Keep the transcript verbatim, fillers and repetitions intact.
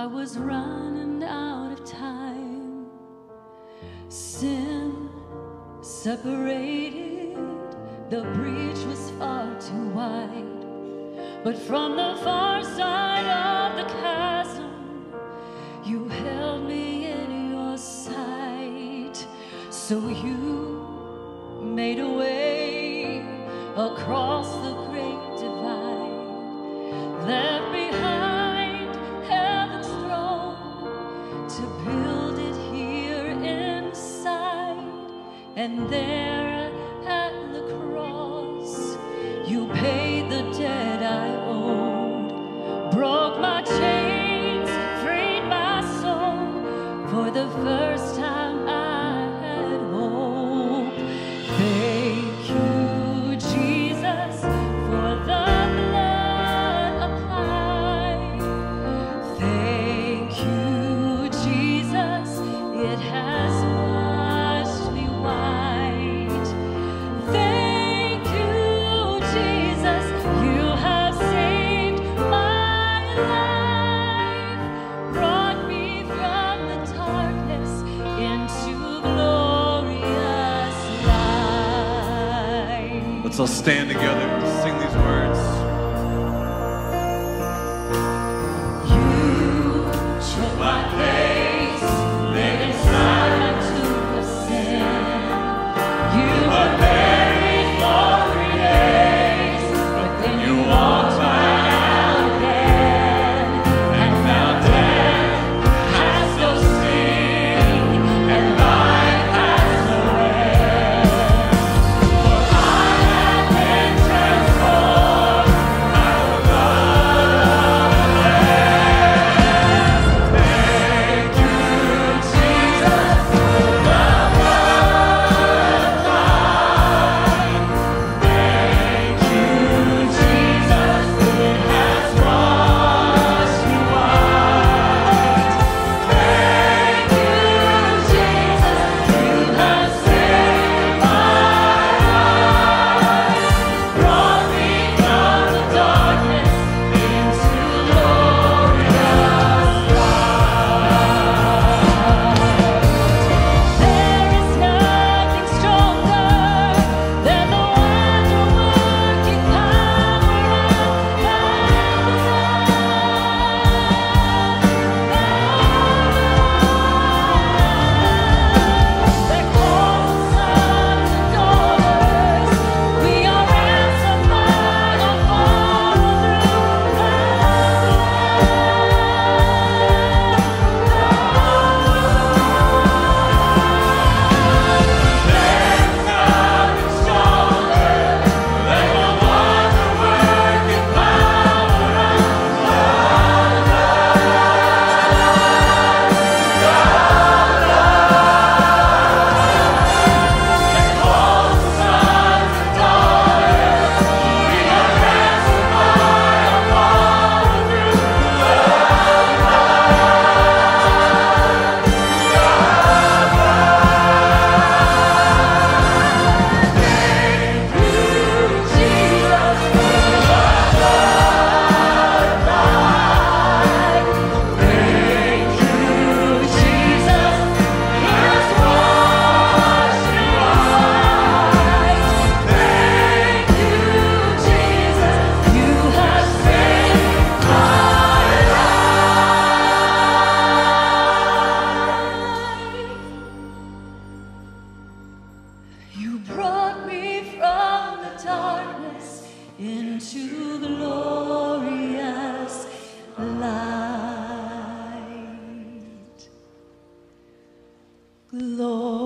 I was running out of time. Sin separated, the breach was far too wide. But from the far side of the chasm, you held me in your sight. So you made a way across the great divide, left behind heaven's throne to build it here inside. And there at the cross, you paid the debt I owed, broke my chains, freed my soul. For the first time I had hope. Thank you, Jesus, for the blood applied. Thank you, Jesus, it has washed me white. Thank you, Jesus, you have saved my life, brought me from the darkness into glorious light. Let's all stand together and sing these words. You took my place, laid inside my tomb of sin. You were buried for three days, but then you walked right out again. And now death has no sting, and life has no end. For I have been transformed by the blood of the Lamb. Thank you, Jesus, for the blood applied. Thank you, Jesus, it has washed me white. Thank you, Jesus, you have saved my life, brought me from the darkness into glorious light. There is nothing stronger than the wonder-working power of the that calls sons and daughters. We are ransomed by our Father through the There's nothing stronger than the wonder-working power of the that calls sons and daughters. We are ransomed by our Father through the Thank you, Jesus, for the blood applied. Thank you, Jesus, He has washed me white. Thank you, Jesus, you have saved my life. You brought me from the darkness into glorious light. Glorious